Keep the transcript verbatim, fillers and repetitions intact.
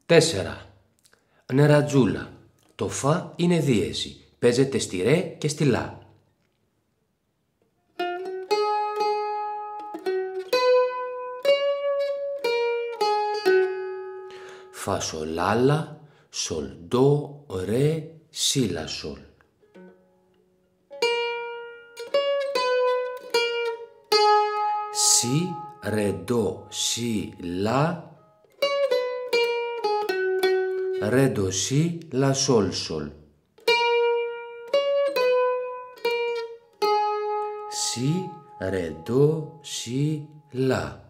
τέσσερα. Νερατζούλα. Το φα είναι δίεση. Παίζεται στη ρε και στη λα. Φα σολ λα, σολ ντο ρε σι λα σολ. Σι ρε ντο σι λα, ρε ντο σι λα σολ σολ. Σι ρε ντο σι λα.